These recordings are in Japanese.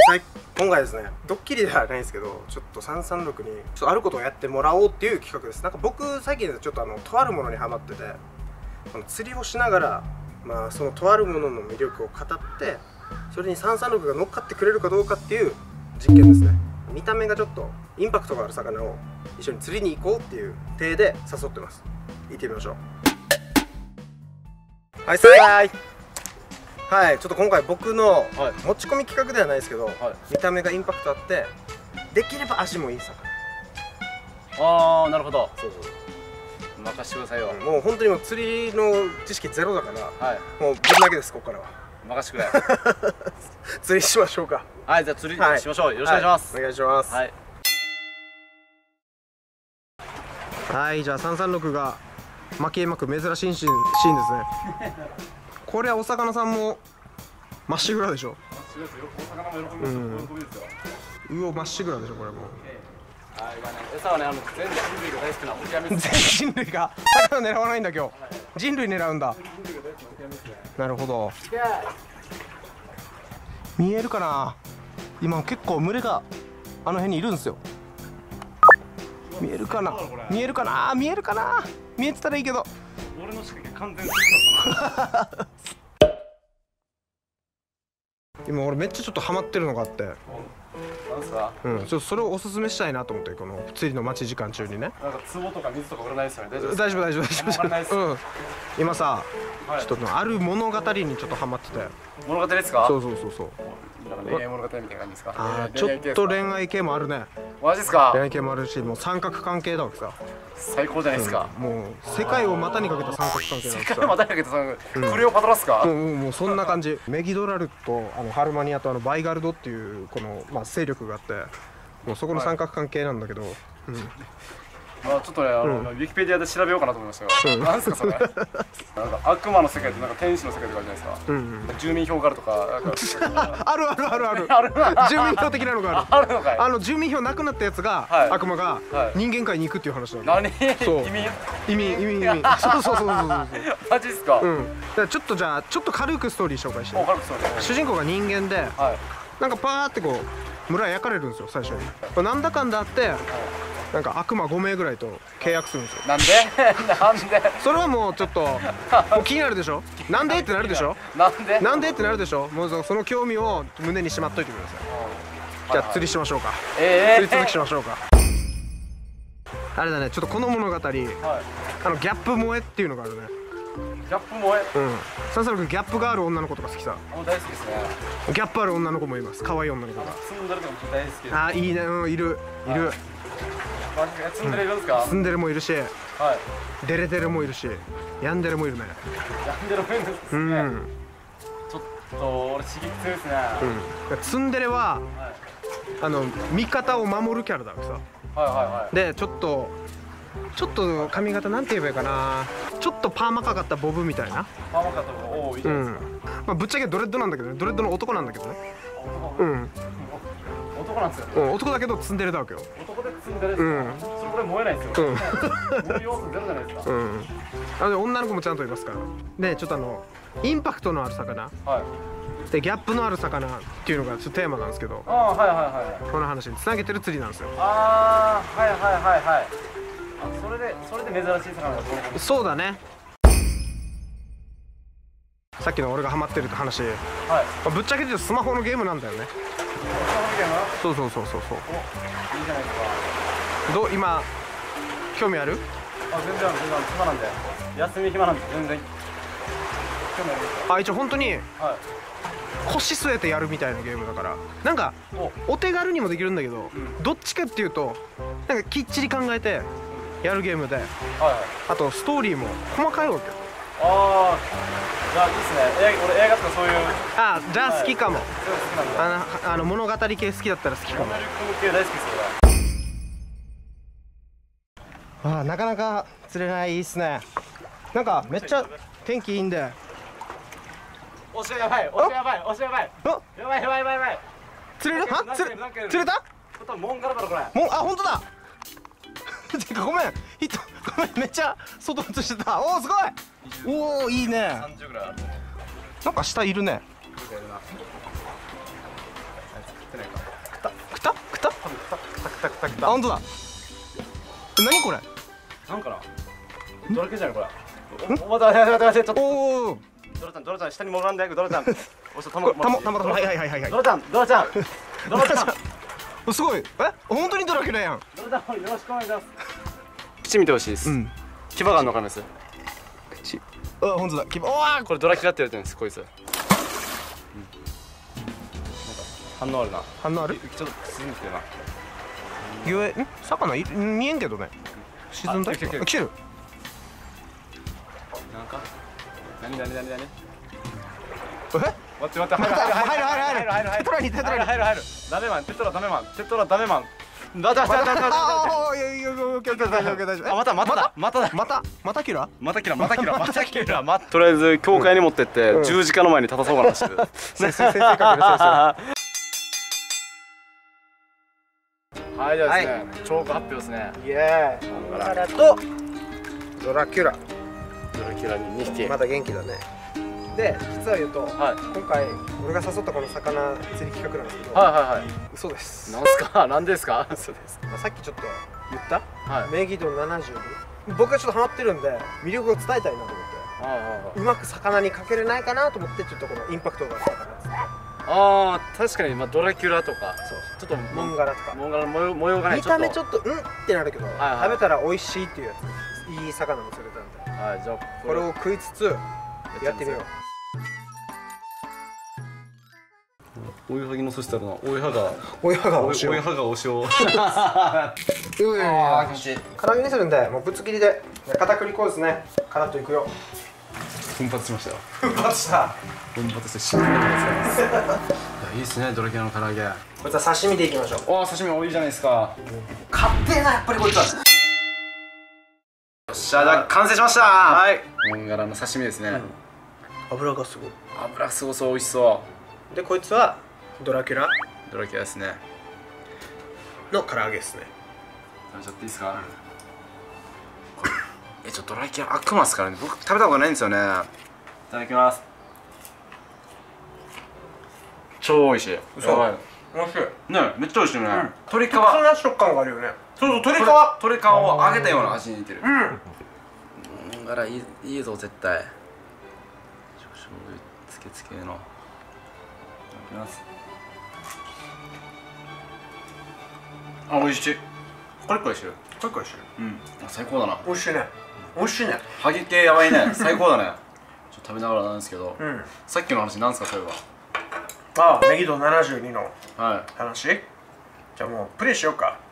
今回ですね、ドッキリではないんですけど、ちょっと336にちょっとあることをやってもらおうっていう企画です。なんか僕最近ちょっととあるものにハマってて、釣りをしながらそのとあるものの魅力を語って、それに336が乗っかってくれるかどうかっていう実験ですね。見た目がちょっとインパクトがある魚を一緒に釣りに行こうっていう体で誘ってます。行ってみましょう。はい、さーい。はい、ちょっと今回僕の持ち込み企画ではないですけど、見た目がインパクトあってできれば足もいい魚。 ああ、なるほど。 そうそう、 任してくださいよ。 もう本当にもう釣りの知識ゼロだから、もうぶんだけです。ここからは任してくれ。 釣りしましょうか。 はい、じゃあ釣りしましょう。よろしくお願いします。 お願いします。 はいはい、じゃあ336が巻きまく珍しいシーンですね。これはお魚さんもまっしぐらでしょ。うおまっしぐらでしょこれも。 餌はね、全人類が大好きなオキアミス。 全人類が魚狙わないんだ今日。人類狙うんだ。なるほど。見えるかな。今結構群れがあの辺にいるんですよ。見えるかな。見えるかな。見えるかな。見えてたらいいけど。 俺の仕掛け完全にするんだ。 今俺めっちゃちょっとハマってるのがあって、 なんすか？ ちょっとそれをおすすめしたいなと思って、この釣りの待ち時間中にね。 なんか壺とか水とか売らないですよね。大丈夫？ 大丈夫大丈夫大丈夫。今さ、ちょっとある物語にちょっとハマってて。 物語ですか？ そうそうそうそう。 なんか恋愛物語みたいな感じですか？ ああ、ちょっと恋愛系もあるね。 マジですか？ 恋愛系もあるし、もう三角関係だわけさ。 最高じゃないですか。 もう世界を股にかけた三角関係なんです世界を股にかけたクレオパトラですか？ もうそんな感じ。メギドラルとハルマニアとバイガルドっていうこの勢力があって、もうそこの三角関係なんだけど。 まあちょっとね、ウィキペディアで調べようかなと思いましたよ。なんですかそれ？なんか悪魔の世界となんか天使の世界とかじゃないですか。住民票があるとか。 ある。住民票的なのがある。あるのかい？ 住民票なくなったやつが悪魔が人間界に行くっていう話なんだ。 何？ 移民。そう。 マジっすか？ ちょっとじゃあちょっと軽くストーリー紹介して。主人公が人間で、なんかパーってこう村焼かれるんですよ最初に。なんだかんだあって。なんか悪魔5名ぐらいと契約するんですよ。 なんでそれはもうちょっともう気になるでしょ。なんでってなるでしょ。なんでってなるでしょ。もうその興味を胸にしまっといてください。じゃあ釣りしましょうか。釣り続きしましょうか。あれだね、ちょっとこの物語ギャップ萌えっていうのがあるね。 ギャップ萌え。 336ギャップがある女の子とか好きさ。 大好きですね。 ギャップある女の子もいます。可愛い女の子が。 ツンデレとかも大好きです。 あ、いいね。いる。 ツンデレいるんですか？ ツンデレもいるし、デレデレもいるし、ヤンデレもいるね。 ヤンデレもいるんですね。ちょっと俺刺激強いですね。 ツンデレは味方を守るキャラだからさ。でちょっと髪型なんて言えばいいかな。ちょっとパーマかかったボブみたいな。 パーマかかったボブ。いいじゃないですか。 ぶっちゃけドレッドなんだけどね。ドレッドの男なんだけどね。 男なんですよ。 男だけどツンデレだわけよ。 男でツンデレですか？それこれ燃えないですよ。燃え要素ゼロじゃないですか。 なので女の子もちゃんといますから。でちょっとインパクトのある魚でギャップのある魚っていうのがちょっとテーマなんですけど、この話につなげてる釣りなんですよ。それで珍しい魚だと思う。そうだね。さっきの俺がハマってるって話、ぶっちゃけ言うとスマホのゲームなんだよね。そう。いいじゃないですか。どう今興味ある？ 全然暇なんで、休み暇なんで全然興味ありますか？ 一応本当に腰据えてやるみたいなゲームだから、なんかお手軽にもできるんだけど、どっちかっていうとなんかきっちり考えてやるゲームで、あとストーリーも細かいわけよ。 じゃあいいっすね。俺映画とかそういう。 じゃあ好きかも。物語系好きだったら好きかも。 系大好きですよ。なかなか釣れないっすね。なんかめっちゃ天気いいんで。 おしやばい。 釣れる？釣れた？ モンガラだろこれ。 本当だ。ごめん、めっちゃ外映してた。すごい。いいね。 30ぐらいある。 なんか下いるね。 あ、本当だ。何これ。 なんかな。ドラキュラじゃないこれ。待ってちょっと。 おお。 ドラちゃん下に潜らんで、ドラちゃん。おし、たまはい。 ドラちゃん。 すごい。本当にドラキュラやん。 ドラちゃんよろしくお願いします。口見てほしいです。牙があるのかんです。 口。あ、本当だ。牙。おお、これドラキュラって言われてるんです。こいつ。反応あるな。 反応ある？ ちょっと沈んでるな。 魚見えんけどね。沈んだ。来てる。 なんか。何。待って。入る。テトラダメマン。またキラー。とりあえず教会に持ってって十字架の前に立たそうかなしてる。はい、じゃあですね、チョーク発表ですね。 イエーイ。モンガラとドラキュラに2匹。 まだ元気だね。で、実は言うと、今回俺が誘ったこの魚釣り企画なんですけど、嘘です。 なんすか？なんですか？ 嘘です。さっきちょっと言ったメギド72、僕がちょっとハマってるんで魅力を伝えたいなと思って、うまく魚にかけれないかなと思って、ちょっとこのインパクトがある魚ですね。 確かに、まあドラキュラとか、ちょっとモンガラとか、 モンガラの模様がね、 見た目ちょっとってなるけど、食べたら美味しいっていうやつ、いい魚も釣れたんで、 はい、じゃあこれを食いつつやってみよう。 追いはぎのそしたらな、追いはがお塩。 ああ、気持ちいい。唐揚げにするんで、もうぶつ切りで片栗粉ですね。カラッといくよ。 奮発しましたよ。 奮発して死ぬまで使います。いや、いいですね、ドラキュラの唐揚げ。 こいつは刺身でいきましょう。 おお、刺身多いじゃないですか。 硬えな、やっぱりこいつは。よっしゃ、じゃあ完成しました。はい、モンガラの刺身ですね。 油がすごい。 油すごそう、美味しそう。 で、こいつはドラキュラですね。 の唐揚げですね。 食べちゃっていいですか？ちょっとドラキュラ悪魔ですからね。僕食べたことないんですよね。いただきます。超美味しい。やばい。 美味しいね、めっちゃ美味しいね。鶏皮、 そんな食感があるよね。 そう、鶏皮を揚げたような味に似てる。モンガラいいぞ、絶対。醤油つけつけの。いただきます。美味しい。コリコリしてる。最高だな。 美味しいね。 ハゲ系やばいね。最高だね。ちょっと食べながらなんですけど、さっきの話なんですか、そういえば。 メギド72の話。じゃあもうプレイしようか。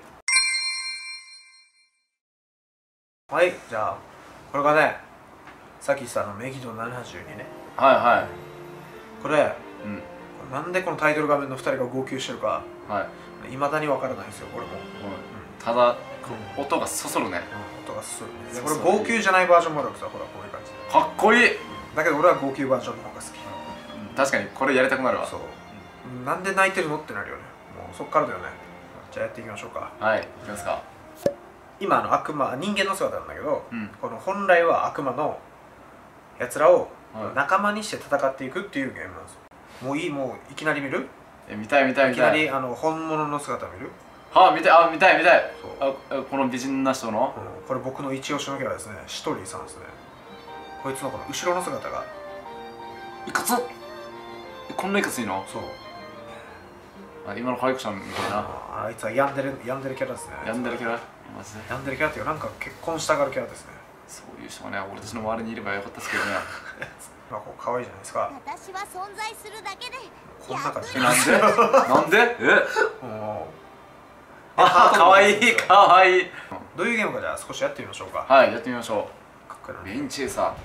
はい、じゃあこれがね、さっき言ってたメギド72ね。これなんでこのタイトル画面の2人が号泣してるかいまだにわからないんですよ、これも。 ただ音がそそるね。 音がそそるね。これ号泣じゃないバージョンもあるわけさ、ほらこういう感じで。 かっこいい。 だけど俺は号泣バージョンの方が好き。 確かにこれやりたくなるわ。 そう、なんで泣いてるのってなるよね。もうそっからだよね。じゃあやっていきましょうか。 はい、いきますか。 今悪魔、人間の姿なんだけど、この本来は悪魔のやつらを仲間にして戦っていくっていうゲームなんですよ。もういいきなり見る？ 見たい。いきなり本物の姿見る？ 見たい。この美人な人の、 これ僕の一押しのキャラですね。シトリーさんですね。こいつのこの後ろの姿がいかつ。こんないかついの？ そう。 今のカレクションみたいな。 あいつは病んでるキャラですね。 病んでるキャラ？マジで病んでるキャラっていうか、なんか結婚したがるキャラですね。 そういう人がね、俺たちの周りにいればよかったですけどね。 まあこう可愛いじゃないですか。 私は存在するだけで。 こんな感じ。 なんで？かわいい。 どういうゲームかじゃあ少しやってみましょうか。 はい、やってみましょう。レインチェイサ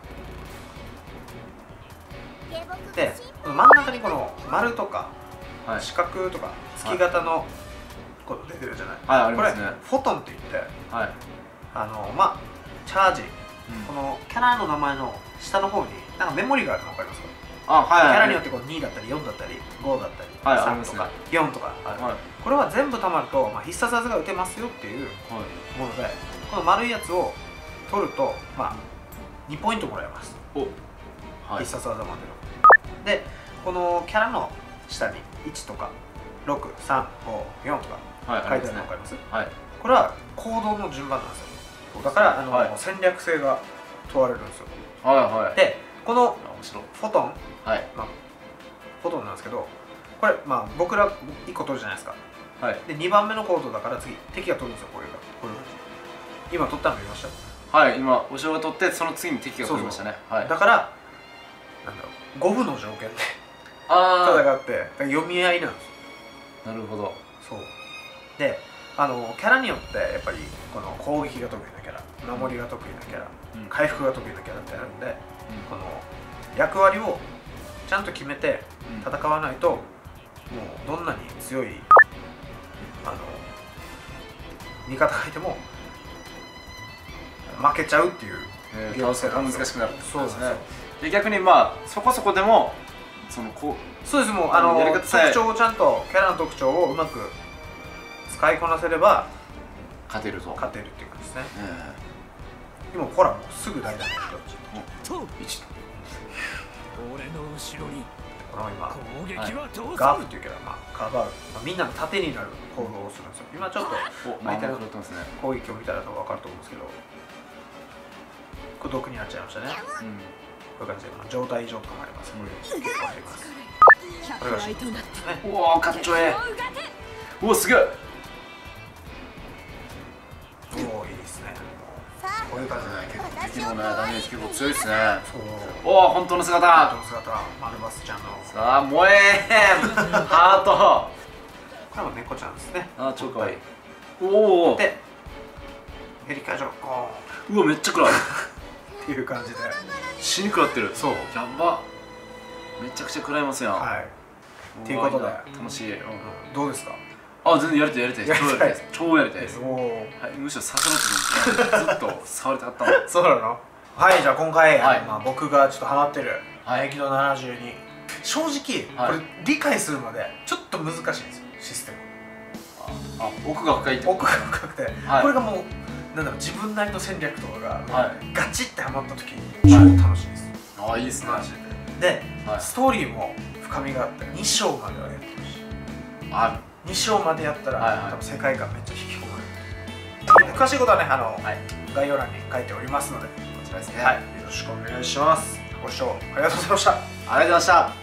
ーで、真ん中にこの丸とか四角とか月型のこと出てるじゃない。これフォトンって言って、まあチャージ、このキャラの名前の下の方になんかメモリがあるの分かりますか？キャラによってこう2だったり4だったり5だったり3とか4とかある。これは全部たまると必殺技が打てますよっていうもので、この丸いやつを取ると2ポイントもらえます。必殺技までの。でこのキャラの下に1とか 6354とか書いてあるの分かります？ はい。 これは行動の順番なんですよ。だから戦略性が問われるんですよ。 はいはい。 でこの面白い。 フォトン、 はい。 フォトンなんですけど、これ僕ら1個取るじゃないですか。 はい。 で2番目のコードだから次敵が取るんですよ。こういう感じ。今取ったの見ました？ はい、今お城が取ってその次に敵が取りましたね。はい。 だからなんだろう、五分の条件であ戦って、だから読み合いなんですよ。 あ、なるほど。 そうでキャラによってやっぱりこの攻撃が得意なキャラ、守りが得意なキャラ、回復が得意なキャラってあるんで、この役割をちゃんと決めて戦わないと、もうどんなに強い味方がいても負けちゃうっていうゲーム性が難しくなる。 そうですね。 で逆にまあそこそこでもそうです、もうやり方さえ特徴をちゃんとキャラの特徴をうまく使いこなせれば勝てるぞ。 勝てるっていう感じですね。今ほらもうすぐ大体俺の後ろにこの今攻撃はどうガーフっていうキャラカバー、みんなの盾になる行動をするんですよ。今ちょっと相手の攻撃を見たら多分分かると思うんですけど、これ毒になっちゃいましたね。こういう感じで状態異常とかもあります。結構あります。これがシートですね。 おお、かっちょええ。おお、すげえ。 おお、いいですね。こういう感じで敵のね、ダメージ結構強いですね。 おおお、本当の姿。 本当の姿、マルバスちゃんの。 さあ、燃えハート。 これも猫ちゃんですね。 あ、超かわいい。おお。 で、ヘリ会場、 うわ、めっちゃ暗い。 っていう感じで。 死に食らってる。 そう。 やば。めちゃくちゃ食らいますやん。 はい。っていうことで、 楽しい。 どうですか？ あ、全然やりたいです。超やりたいです。超やりたいです。 おお。 はい、むしろ刺さるってずっと触りたかったもん。 そうなの？はい、じゃあ今回、僕がちょっとハマってる激怒72、正直これ理解するまでちょっと難しいんですよ、システム。 あ、奥が深いって奥が深くて、これがもうなんだろう、自分なりの戦略とかがガチってハマった時に超楽しいです。 ああ、いいですね。 で、ストーリーも深みがあって2章まではやってほしい。2章までやったら多分世界観めっちゃ引き込まれる。詳しいことはね、概要欄に書いておりますので、こちらですね。よろしくお願いします。ご視聴ありがとうございました。 ありがとうございました。